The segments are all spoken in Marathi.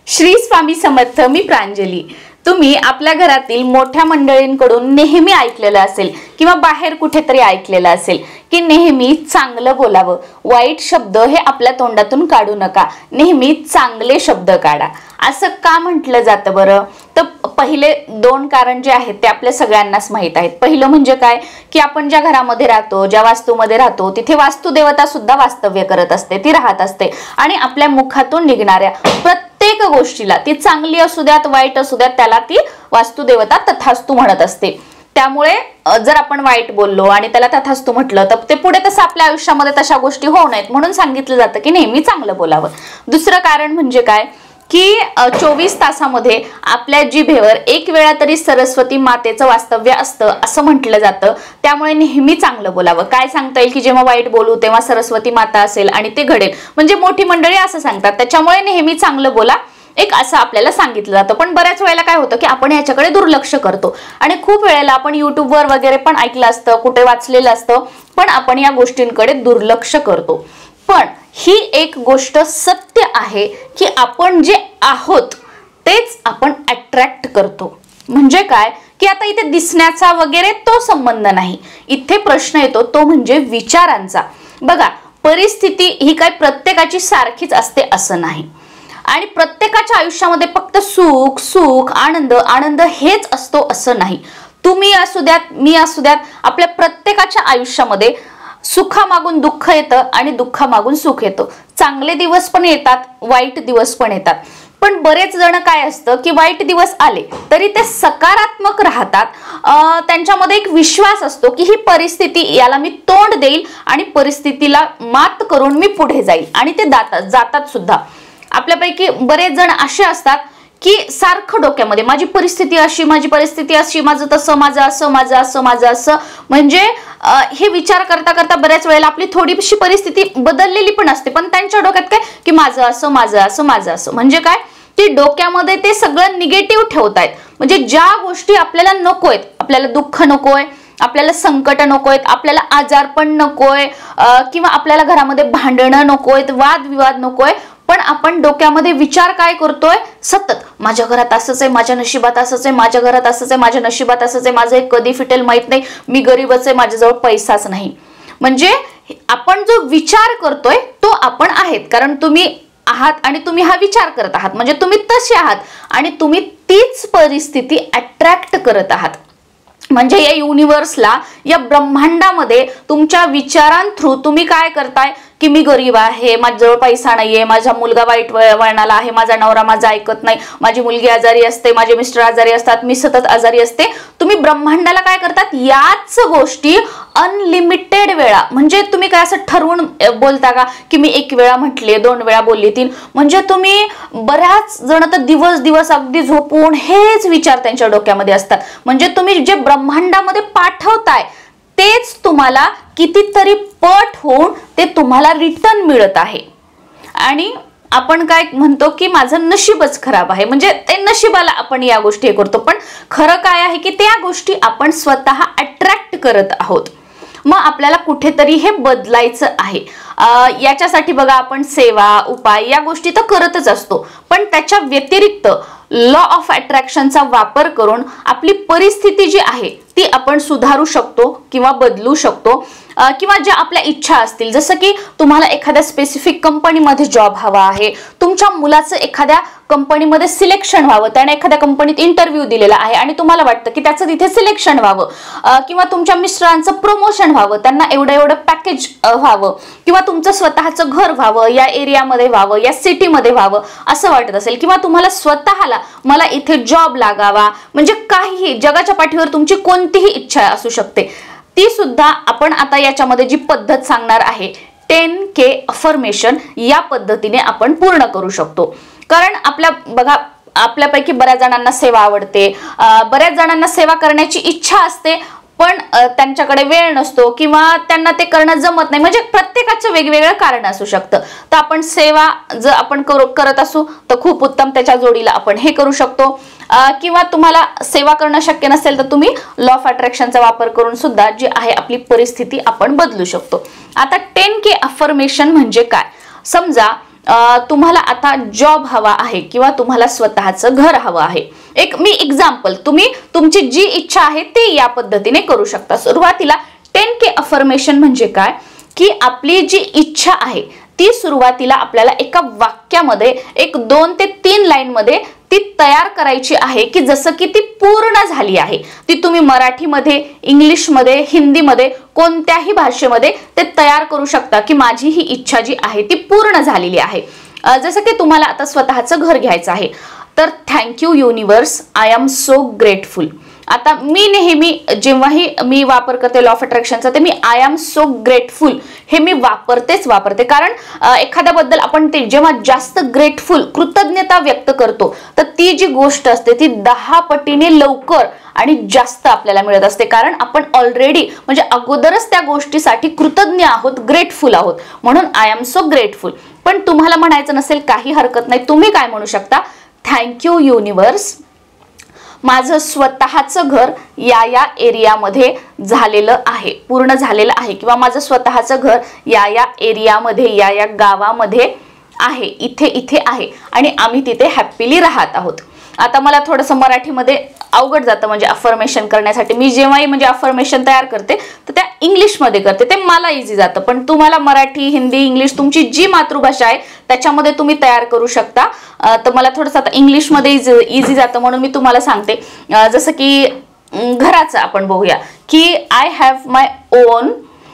श्री स्वामी समर्थ. मी प्रांजली. तुम्ही आपल्या घरातील मोठ्या मंडळींकडून नेहमी ऐकलेलं असेल किंवा बाहेर कुठेतरी ऐकलेलं असेल की नेहमी चांगलं बोलावं, वाईट शब्द हे आपल्या तोंडातून काढू नका, नेहमी चांगले शब्द काढा. असं का म्हटलं जातं बरं? तर पहिले दोन कारण जे आहेत ते आपल्या सगळ्यांनाच माहित आहेत. पहिलं म्हणजे काय की आपण ज्या घरामध्ये राहतो, ज्या वास्तूमध्ये राहतो, तिथे वास्तुदेवता सुद्धा वास्तव्य करत असते, ती राहत असते आणि आपल्या मुखातून निघणाऱ्या प्रत्येक गोष्टीला, ती चांगली असू द्यात वाईट असू द्यात, त्याला ती वास्तुदेवता तथास्तु म्हणत असते. त्यामुळे जर आपण वाईट बोललो आणि त्याला तथास्तु म्हटलं तर ते पुढे तसं आपल्या आयुष्यामध्ये तशा गोष्टी होऊ नयेत म्हणून सांगितलं जातं की नेहमी चांगलं बोलावं. दुसरं कारण म्हणजे काय की 24 तासामध्ये आपल्या जिभेवर एक वेळा तरी सरस्वती मातेचं वास्तव्य असतं असं म्हटलं जातं. त्यामुळे नेहमी चांगलं बोलावं. काय सांगता येईल की जेव्हा वाईट बोलू तेव्हा सरस्वती माता असेल आणि ते घडेल, म्हणजे मोठी मंडळी असं सांगतात. त्याच्यामुळे नेहमी चांगलं बोला एक असं आपल्याला सांगितलं जातं. पण बऱ्याच वेळेला काय होतं की आपण याच्याकडे दुर्लक्ष करतो आणि खूप वेळेला आपण युट्यूबवर वगैरे पण ऐकलं असतं, कुठे वाचलेलं असतं, पण आपण या गोष्टींकडे दुर्लक्ष करतो. पण ही एक गोष्ट सत्य आहे की आपण जे आहोत तेच आपण अट्रॅक्ट करतो. म्हणजे काय की आता इथे दिसण्याचा वगैरे तो संबंध नाही, इथे प्रश्न येतो तो म्हणजे विचारांचा. बघा, परिस्थिती ही काय प्रत्येकाची सारखीच असते असं नाही आणि प्रत्येकाच्या आयुष्यामध्ये फक्त सुख सुख आनंद आनंद हेच असतो असं नाही. तुम्ही असू द्यात, मी असू द्यात, आपल्या प्रत्येकाच्या आयुष्यामध्ये सुखामागून दुःख येतं आणि दुःखामागून सुख येतं. चांगले दिवस पण येतात, वाईट दिवस पण येतात. पण बरेच जण काय असतं की वाईट दिवस आले तरी ते सकारात्मक राहतात. त्यांच्यामध्ये एक विश्वास असतो की ही परिस्थिती, याला मी तोंड देईल आणि परिस्थितीला मात करून मी पुढे जाईल आणि ते जातात सुद्धा. आपल्यापैकी बरेच जण असे असतात की सारखं डोक्यामध्ये माझी परिस्थिती अशी, माझी परिस्थिती अशी, माझं तसं, माझं असं, माझं असं, माझं असं, म्हणजे हे विचार करता करता बऱ्याच वेळेला आपली थोडीशी परिस्थिती बदललेली पण असते. पण त्यांच्या डोक्यात काय की माझं असं, माझं असं, माझं असं, म्हणजे काय की डोक्यामध्ये ते सगळं निगेटिव्ह ठेवतायत. म्हणजे ज्या गोष्टी आपल्याला नकोयत, आपल्याला दुःख नकोय, आपल्याला संकट नकोयत, आपल्याला आजारपण नकोय, किंवा आपल्याला घरामध्ये भांडणं नकोयत, वादविवाद नकोय, पण आपण डोक्यामध्ये विचार काय करतोय सतत, माझ्या घरात असंच आहे, माझ्या नशिबात असंच आहे, माझ्या घरात असंच आहे, माझ्या नशिबात असंच आहे, माझं एक कधी फिटेल माहित नाही, मी गरीबच आहे, माझ्याजवळ पैसाच नाही. म्हणजे आपण जो विचार करतोय तो आपण आहेत, कारण तुम्ही आहात आणि तुम्ही हा विचार करत आहात, म्हणजे तुम्ही तसे आहात आणि तुम्ही तीच परिस्थिती अट्रॅक्ट करत आहात. म्हणजे या युनिव्हर्सला, या ब्रह्मांडामध्ये तुमच्या विचारांथ्रू तुम्ही काय करताय की मी गरीब आहे, माझ्याजवळ पैसा नाहीये, माझा मुलगा वाईट वळणाला आहे, माझा नवरा माझा ऐकत नाही, माझी मुलगी आजारी असते, माझे मिस्टर आजारी असतात, मी सतत आजारी असते. तुम्ही ब्रह्मांडाला काय करतात, याच गोष्टी अनलिमिटेड वेळा, म्हणजे तुम्ही काय असं ठरवून बोलता का की मी एक वेळा म्हटले, 2 वेळा बोलली, 3, म्हणजे तुम्ही बऱ्याच जण तर दिवस दिवस अगदी झोपून हेच विचार त्यांच्या डोक्यामध्ये असतात. म्हणजे तुम्ही जे ब्रह्मांडामध्ये पाठवताय तेच तुम्हाला कितीतरी पट होऊन ते तुम्हाला रिटर्न मिळत आहे. आणि आपण काय म्हणतो की माझं नशीबच खराब आहे, म्हणजे ते नशिबाला आपण या गोष्टी करतो. पण खरं काय आहे की त्या गोष्टी आपण स्वतः अट्रॅक्ट करत आहोत. मग आपल्याला कुठेतरी हे बदलायचं आहे. याच्यासाठी बघा आपण सेवा, उपाय या गोष्टी तर करतच असतो, पण त्याच्या व्यतिरिक्त लॉ ऑफ अट्रॅक्शनचा वापर करून आपली परिस्थिती जी आहे ती आपण सुधारू शकतो किंवा बदलू शकतो. किंवा ज्या आपल्या इच्छा असतील, जसं की तुम्हाला एखाद्या स्पेसिफिक कंपनीमध्ये जॉब हवा आहे, तुमच्या मुलाचं एखाद्या कंपनीमध्ये सिलेक्शन व्हावं, त्याने एखाद्या कंपनीत इंटरव्ह्यू दिलेला आहे आणि तुम्हाला वाटतं की त्याचं तिथे सिलेक्शन व्हावं, किंवा तुमच्या मिस्टरांचं प्रमोशन व्हावं, त्यांना एवढं पॅकेज व्हावं, किंवा तुमचं स्वतःचं घर व्हावं, या एरियामध्ये व्हावं, या सिटीमध्ये व्हावं असं वाटत असेल, किंवा तुम्हाला स्वतःला मला इथे जॉब लागावा, म्हणजे काहीही जगाच्या पाठीवर तुमची कोणतीही इच्छा असू शकते, ती सुद्धा आपण आता याच्यामध्ये जी पद्धत सांगणार आहे 10K अफर्मेशन, या पद्धतीने आपण पूर्ण करू शकतो. कारण बघा आपल्यापैकी बऱ्याच जणांना सेवा आवडते, बऱ्याच जणांना सेवा करण्याची इच्छा असते, पण त्यांच्याकडे वेळ नसतो किंवा त्यांना ते करणं जमत नाही, म्हणजे प्रत्येकाचं वेगवेगळं कारण असू शकतं. तर आपण सेवा जर आपण करत असू तर खूप उत्तम, त्याच्या जोडीला आपण हे करू शकतो. किंवा तुम्हाला सेवा करणं शक्य नसेल तर तुम्ही लॉ ऑफ अट्रॅक्शनचा वापर करून सुद्धा जी आहे आपली परिस्थिती आपण बदलू शकतो. आता 10K अफर्मेशन म्हणजे काय? समजा तुम्हाला आता जॉब हवा आहे किंवा तुम्हाला स्वतःचं घर हवं आहे. मी एक्झाम्पल, तुम्ही तुमची जी इच्छा आहे ती या पद्धतीने करू शकता. सुरुवातीला 10K अफर्मेशन म्हणजे काय की आपली जी इच्छा आहे ती सुरुवातीला आपल्याला एका वाक्यामध्ये 2 ते 3 लाईन मध्ये ती तयार करायची आहे की जसं की ती पूर्ण झाली आहे. ती तुम्ही मराठीमध्ये, इंग्लिशमध्ये, हिंदीमध्ये, कोणत्याही भाषेमध्ये ते तयार करू शकता की माझी ही इच्छा जी आहे ती पूर्ण झालेली आहे. जसं की तुम्हाला आता स्वतःचं घर घ्यायचं आहे तर thank you universe, I am so grateful. आता मी नेहमी जेव्हाही मी वापर करते लॉ ऑफ अट्रॅक्शनचा ते मी आय एम सो ग्रेटफुल हे मी वापरते. कारण एखाद्याबद्दल आपण ते जेव्हा जास्त ग्रेटफुल कृतज्ञता व्यक्त करतो तर ती जी गोष्ट असते ती 10 पटीने लवकर आणि जास्त आपल्याला मिळत असते. कारण आपण ऑलरेडी म्हणजे अगोदरच त्या गोष्टीसाठी कृतज्ञ आहोत, ग्रेटफुल आहोत. म्हणून आय एम सो ग्रेटफुल. पण तुम्हाला म्हणायचं नसेल काही हरकत नाही. तुम्ही काय म्हणू शकता, थँक्यू युनिवर्स, माझं स्वतःचं घर या एरियामध्ये झालेलं आहे, पूर्ण झालेलं आहे. किंवा माझं स्वतःचं घर या एरियामध्ये, या गावामध्ये आहे, इथे आहे आणि आम्ही तिथे हॅपीली राहत आहोत. आता मला थोडंसं मराठीमध्ये अवघड जातं म्हणजे अफर्मेशन करण्यासाठी. मी जेव्हाही म्हणजे अफर्मेशन तयार करते तर त्या इंग्लिशमध्ये करते, ते मला इझी जातं. पण तुम्हाला मराठी, हिंदी, इंग्लिश तुमची जी मातृभाषा आहे त्याच्यामध्ये तुम्ही तयार करू शकता. तर मला थोडंसं आता इंग्लिशमध्ये इझी जातं म्हणून मी तुम्हाला सांगते. जसं की घराचं आपण बघूया की I have my own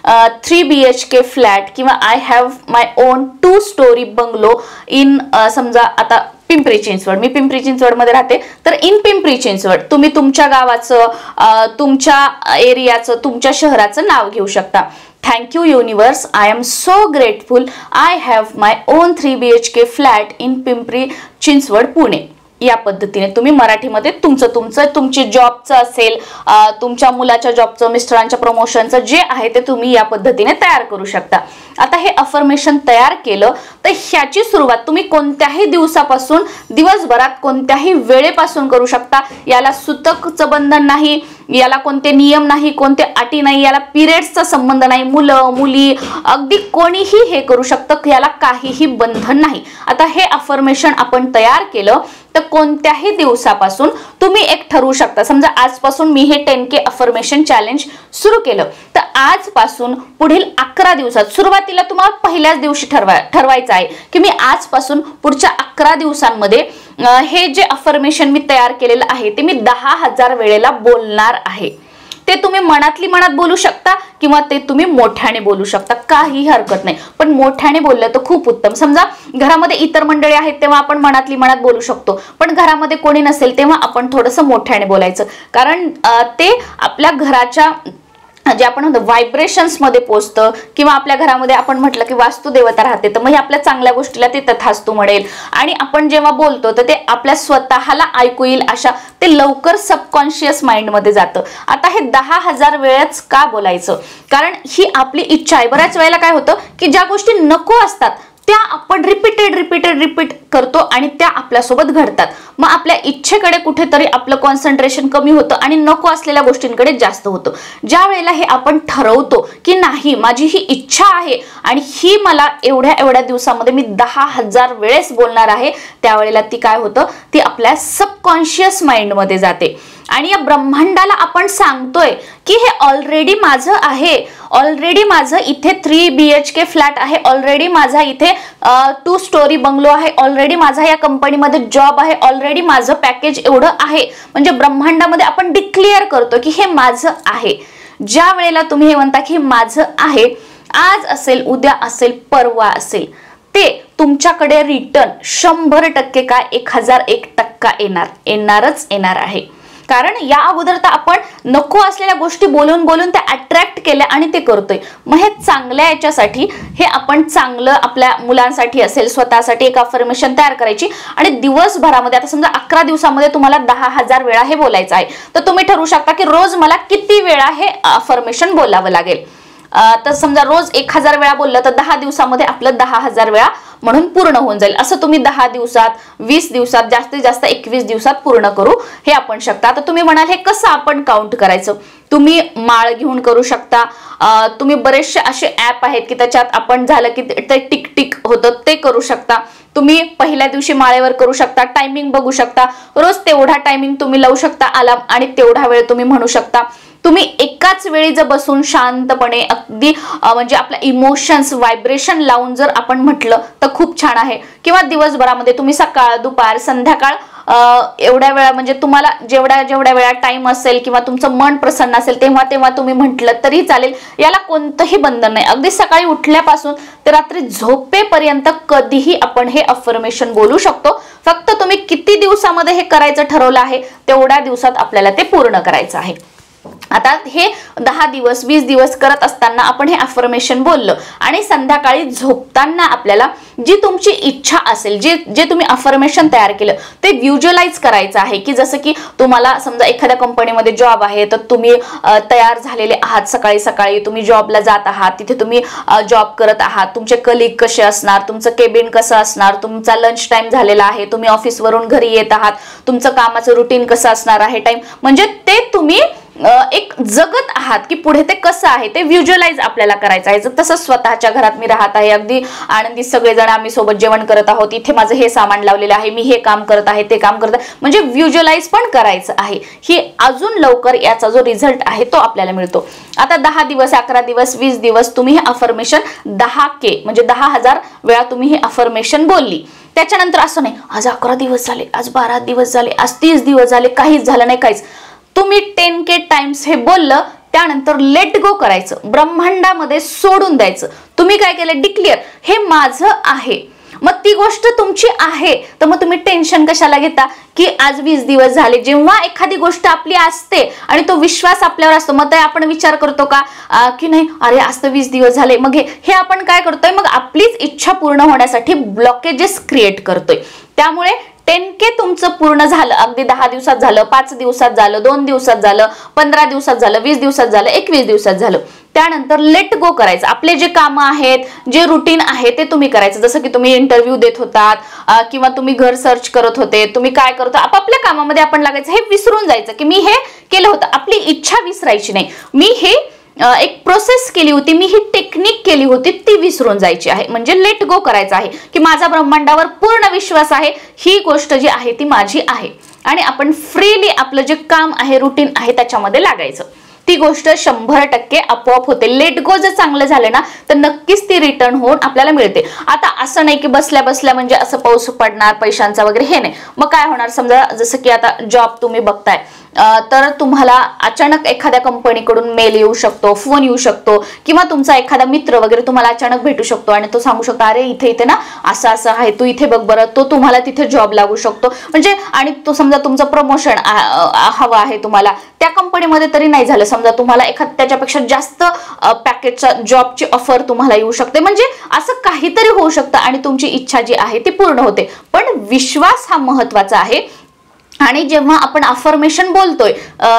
3 BHK flat किंवा I have my own 2 storey bungalow in समजा आता पिंपरी चिंचवड, मी पिंपरी चिंचवड मध्ये राहते तर इन पिंपरी चिंचवड तुम्ही तुमच्या गावाचं, तुमच्या एरियाचं, तुमच्या शहराचं नाव घेऊ शकता. Thank you universe, I am so grateful, I have my own 3 BHK flat in Pimpri Chinchwad Pune. या पद्धतीने तुम्ही मराठीमध्ये तुमची जॉबचं असेल, तुमच्या मुलाच्या जॉबचं, मिस्टरांच्या प्रमोशनचं जे आहे ते तुम्ही या पद्धतीने तयार करू शकता. आता हे अफर्मेशन तयार केलं तर ह्याची सुरुवात तुम्ही कोणत्याही दिवसापासून, दिवसभरात कोणत्याही वेळेपासून करू शकता. याला सुतकचं बंधन नाही, याला कोणते नियम नाही, कोणते अटी नाही, याला पिरियड्सचा संबंध नाही. मुलं मुली अगदी कोणीही हे करू शकतं, याला काहीही बंधन नाही. आता हे अफर्मेशन आपण तयार केलं तर कोणत्याही दिवसापासून तुम्ही एक ठरवू शकता. समजा आजपासून मी हे 10K अफर्मेशन चॅलेंज सुरू केलं तर आजपासून पुढील 11 दिवसात, सुरुवातीला तुम्हाला पहिल्याच दिवशी ठरवायचं आहे की मी आजपासून पुढच्या 11 दिवसांमध्ये हे जे अफर्मेशन मी तयार केलेलं आहे ते मी 10,000 वेळेला बोलणार आहे. ते तुम्ही मनातली मनात बोलू शकता किंवा ते तुम्ही मोठ्याने बोलू शकता, काही हरकत नाही. पण मोठ्याने बोललं तर खूप उत्तम. समजा घरामध्ये इतर मंडळी आहेत तेव्हा आपण मनातली मनात बोलू शकतो, पण घरामध्ये कोणी नसेल तेव्हा आपण थोडंसं मोठ्याने बोलायचं. कारण ते आपल्या घराच्या जे आपण म्हणतो व्हायब्रेशन्स मध्ये पोचतं. किंवा आपल्या घरामध्ये आपण म्हटलं की वास्तुदेवता राहते तर मग आपल्या चांगल्या गोष्टीला ते तथास्तु म्हणेल. आणि आपण जेव्हा बोलतो तर ते आपल्या स्वतःला ऐकू येईल अशा ते लवकर सबकॉन्शियस माइंड मध्ये जातं. आता हे 10,000 वेळेच का बोलायचं, कारण ही आपली इच्छा आहे. बऱ्याच वेळेला काय होतं की ज्या गोष्टी नको असतात त्या आपण रिपीट करतो आणि त्या आपल्यासोबत घडतात. मग आपल्या इच्छेकडे कुठेतरी आपलं कॉन्सन्ट्रेशन कमी होतं आणि नको असलेल्या गोष्टींकडे जास्त होतं. ज्या वेळेला हे आपण ठरवतो की नाही माझी ही इच्छा आहे आणि ही मला एवढ्या दिवसामध्ये मी 10,000 वेळेस बोलणार आहे, त्यावेळेला ती काय होतं, ती आपल्या सबकॉन्शियस माइंड मध्ये जाते. आणि या ब्रह्मांडाला आपण सांगतोय की हे ऑलरेडी माझं आहे, ऑलरेडी माझं इथे 3 BHK फ्लॅट आहे, ऑलरेडी माझा इथे 2 स्टोरी बंगलो आहे, ऑलरेडी माझा या कंपनीमध्ये जॉब आहे, ऑलरेडी माझं पॅकेज एवढं आहे. म्हणजे ब्रह्मांडामध्ये आपण डिक्लेअर करतो की हे माझं आहे. ज्या वेळेला तुम्ही हे म्हणता की माझं आहे, आज असेल, उद्या असेल, परवा असेल, ते तुमच्याकडे रिटर्न 100% काय 1001% येणार आहे. कारण या अगोदर तर आपण नको असलेल्या गोष्टी बोलून त्या अट्रॅक्ट केल्या आणि ते करतोय. मग हे चांगल्या याच्यासाठी हे आपण चांगलं आपल्या मुलांसाठी असेल, स्वतःसाठी एक अफर्मेशन तयार करायची आणि दिवसभरामध्ये आता समजा 11 दिवसामध्ये तुम्हाला 10,000 वेळा हे बोलायचं आहे तर तुम्ही ठरवू शकता की रोज मला किती वेळा हे अफर्मेशन बोलावं लागेल. तर समजा रोज 1000 वेळा बोललं तर 10 दिवसामध्ये आपलं 10,000 वेळा म्हणून पूर्ण होऊन जाईल. असं तुम्ही 10 दिवसात, 20 दिवसात, जास्तीत जास्त 21 दिवसात पूर्ण करू हे आपण शकता. आता तुम्ही म्हणाल हे कसं आपण काउंट करायचं? तुम्ही माळ घेऊन करू शकता. तुम्ही बरेचसे असे ऍप आहेत की त्याच्यात आपण झालं की ते टिक टिक होतं ते करू शकता. तुम्ही पहिल्या दिवशी माळेवर करू शकता. टायमिंग बघू शकता. रोज तेवढा टायमिंग तुम्ही लावू शकता अलार्म आणि तेवढा वेळ तुम्ही म्हणू शकता. तुम्ही एकाच वेळी जर बसून शांतपणे अगदी म्हणजे आपल्या इमोशन्स व्हायब्रेशन लावून जर आपण म्हटलं तर खूप छान आहे. किंवा दिवसभरामध्ये तुम्ही सकाळ, दुपार, संध्याकाळ एवढ्या वेळा म्हणजे तुम्हाला जेवढ्या वेळा टाइम असेल किंवा तुमचं मन प्रसन्न असेल तेव्हा तुम्ही म्हटलं तरी चालेल. याला कोणतंही बंधन नाही. अगदी सकाळी उठल्यापासून ते रात्री झोपेपर्यंत कधीही आपण हे अफर्मेशन बोलू शकतो. फक्त तुम्ही किती दिवसामध्ये हे करायचं ठरवलं आहे तेवढ्या दिवसात आपल्याला ते पूर्ण करायचं आहे. आता हे 10 दिवस 20 दिवस करत असताना आपण हे अफर्मेशन बोललो आणि संध्याकाळी झोपताना आपल्याला जी तुमची इच्छा असेल, जे तुम्ही अफर्मेशन तयार केलं ते व्हिज्युअलाइज करायचं आहे. की जसं की तुम्हाला समजा एखाद्या कंपनीमध्ये जॉब आहे तर तुम्ही तयार झालेले आहात, सकाळी सकाळी तुम्ही जॉबला जात आहात, तिथे तुम्ही जॉब करत आहात, तुमचे कलिग कसे असणार, तुमचं केबिन कसं असणार, तुमचा लंच टाइम झालेला आहे, तुम्ही ऑफिसवरून घरी येत आहात, तुमचं कामाचं रुटीन कसं असणार आहे टाइम, म्हणजे ते तुम्ही एक जगत आहात की पुढे ते कसं आहे ते व्हिज्युअलाइज आपल्याला करायचं आहे. तसं स्वतःच्या घरात मी राहत आहे, अगदी आनंदी सगळेजण आम्ही सोबत जेवण करत आहोत, इथे माझं हे सामान लावलेलं आहे, मी हे काम करत आहे, ते काम करत आहे, म्हणजे व्हिज्युअलाइज पण करायचं आहे. ही अजून लवकर याचा जो रिझल्ट आहे तो आपल्याला मिळतो. आता 10 दिवस, 11 दिवस, 20 दिवस तुम्ही हे अफर्मेशन 10K म्हणजे 10,000 वेळा तुम्ही हे अफर्मेशन बोलली. त्याच्यानंतर असं नाही आज 11 दिवस झाले, आज 12 दिवस झाले, आज 30 दिवस झाले, काहीच झालं नाही, काहीच. तुम्ही 10K टाइम्स हे बोललं त्यानंतर लेट गो करायचं, ब्रह्मांडामध्ये सोडून द्यायचं. तुम्ही काय केलं? डिक्लेअर हे माझं आहे. मग ती गोष्ट तुमची आहे तर मग तुम्ही टेन्शन कशाला घेता की आज 20 दिवस झाले. जेव्हा एखादी गोष्ट आपली असते आणि तो विश्वास आपल्यावर असतो मग ते आपण विचार करतो का की नाही अरे आज तर 20 दिवस झाले, मग हे आपण काय करतोय, मग आपलीच इच्छा पूर्ण होण्यासाठी ब्लॉकेजेस क्रिएट करतोय. त्यामुळे 10K तुमचं पूर्ण झालं, अगदी 10 दिवसात झालं, 5 दिवसात झालं, 2 दिवसात झालं, 15 दिवसात झालं, 20 दिवसात झालं, 21 दिवसात झालं, त्यानंतर लेट गो करायचं. आपले जे कामं आहेत, जे रुटीन आहे ते तुम्ही करायचं. जसं की तुम्ही इंटरव्ह्यू देत होतात किंवा तुम्ही घर सर्च करत होते, तुम्ही काय करत आपापल्या कामामध्ये आपण लागायचं, हे विसरून जायचं की मी हे केलं होतं. आपली इच्छा विसरायची नाही. मी हे एक प्रोसेस केली होती, मी ही टेक्निक केली होती, ती विसरून जायची आहे. म्हणजे लेट गो करायचं आहे की माझा ब्रह्मांडावर पूर्ण विश्वास आहे, ही गोष्ट जी आहे ती माझी आहे आणि आपण फ्रीली आपलं जे काम आहे, रुटीन आहे त्याच्यामध्ये लागायचं. ती गोष्ट 100% आपोआप होते. लेट गो जर चांगलं झालं ना तर नक्कीच ती रिटर्न होऊन आपल्याला मिळते. आता असं नाही की बसल्या बसल्या म्हणजे असं पाऊस पडणार पैशांचा वगैरे, हे नाही. मग काय होणार, समजा जसं की आता जॉब तुम्ही बघताय तर तुम्हाला अचानक एखाद्या कंपनीकडून मेल येऊ शकतो, फोन येऊ शकतो किंवा तुमचा एखादा मित्र वगैरे तुम्हाला अचानक भेटू शकतो आणि तो सांगू शकतो अरे इथे ना असं असं आहे, तू इथे बघ बरं, तो तुम्हाला तिथे जॉब लागू शकतो. म्हणजे आणि तो समजा तुमचं प्रमोशन हवं आहे तुम्हाला त्या कंपनीमध्ये तरी नाही झालं, समजा तुम्हाला एखाद त्याच्यापेक्षा जास्त पॅकेजचा जॉबची ऑफर तुम्हाला येऊ शकते. म्हणजे असं काहीतरी होऊ शकतं आणि तुमची इच्छा जी आहे ती पूर्ण होते. पण विश्वास हा महत्वाचा आहे. आणि जेव्हा आपण अफर्मेशन बोलतोय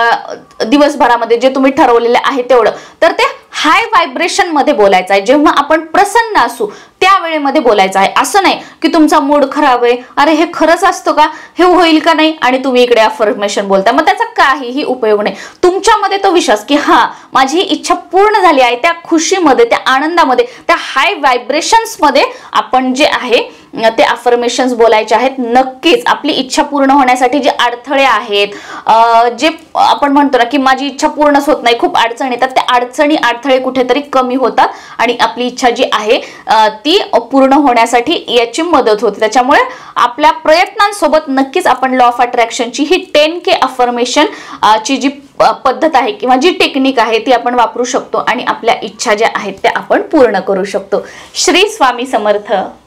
दिवसभरामध्ये जे तुम्ही ठरवलेले आहे तेवढं, तर ते हाय व्हायब्रेशन मध्ये बोलायचं आहे. जेव्हा आपण प्रसन्न असू त्या वेळेमध्ये बोलायचं आहे. असं नाही की तुमचा मूड खराब आहे, अरे हे खरंच असतं का, हे होईल का नाही, आणि तुम्ही इकडे अफर्मेशन बोलता, मग त्याचा काहीही उपयोग नाही. तुमच्यामध्ये तो विश्वास की हा माझी इच्छा पूर्ण झाली आहे, त्या खुशीमध्ये, त्या आनंदामध्ये, त्या हाय व्हायब्रेशन्स मध्ये आपण जे आहे ते अफर्मेशन्स बोलायचे आहेत. नक्कीच आपली इच्छा पूर्ण होण्यासाठी जे अडथळे आहेत, जे आपण म्हणतो ना की माझी इच्छा पूर्णच होत नाही, खूप अडचणी येतात, त्या अडथळे कुठेतरी कमी होतात आणि आपली इच्छा जी आहे ती पूर्ण होण्यासाठी याची मदत होते. त्याच्यामुळे आपल्या प्रयत्नांसोबत नक्कीच आपण लॉ ऑफ अट्रॅक्शनची ही 10K अफर्मेशन ची जी पद्धत आहे किंवा जी टेक्निक आहे ती आपण वापरू शकतो आणि आपल्या इच्छा ज्या आहेत त्या आपण पूर्ण करू शकतो. श्री स्वामी समर्थ.